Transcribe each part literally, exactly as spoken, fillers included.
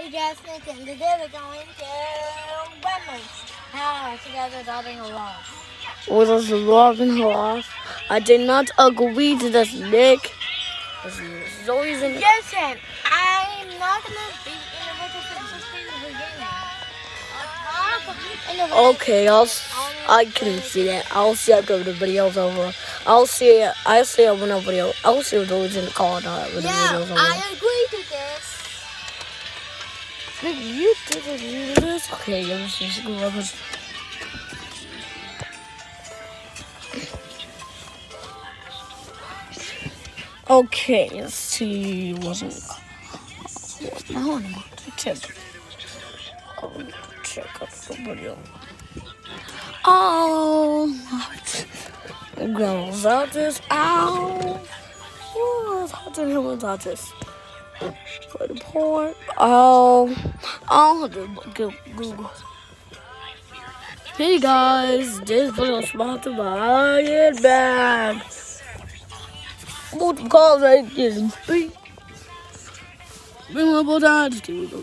Hey Jasmine, and today we're going to Women's How Together Loving a Loss. Was us loving her off? I did not agree to this, Nick. This is always in the Listen, I'm not going to be in the middle of the beginning. I'll talk in the Okay, I'll, I can see that. I'll see after the video's over. I'll see it. I'll see it when the video. I'll see what those in the car now when the Yeah, video's over. I agree to this. Nick, you didn't do this. Okay, let's just go over. Okay, let's see. Wasn't. Now I'm going to check. I'm going to check out the video. Oh, I'm going without this. Ow. What? How did I without this? For the point. Oh, I'll have to go Google. Hey guys, this video is sponsored by It Bag. What calls I didn't speak. Bring my both hands to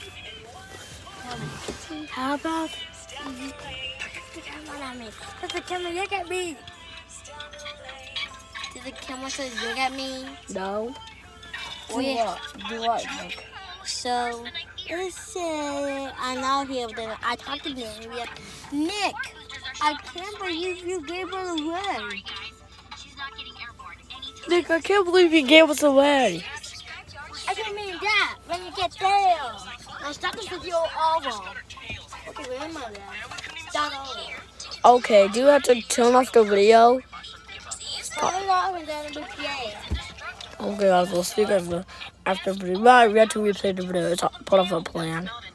How about the camera at me? Does the camera look at me? Does the camera say look at me? No. Oh, yeah. Do what, Nick? So, let's say I'm out here with the, I talked to Nick. Nick, I can't believe you gave her away. Nick, I can't believe you gave us away. I don't mean that. When you get there. Now stop this video over. Okay, where am I now? Start over. Okay, do you have to turn off the video? Start it off and then it'll be there. Okay, guys, we'll see you guys after the video. We have to replay the video. It's part of a plan.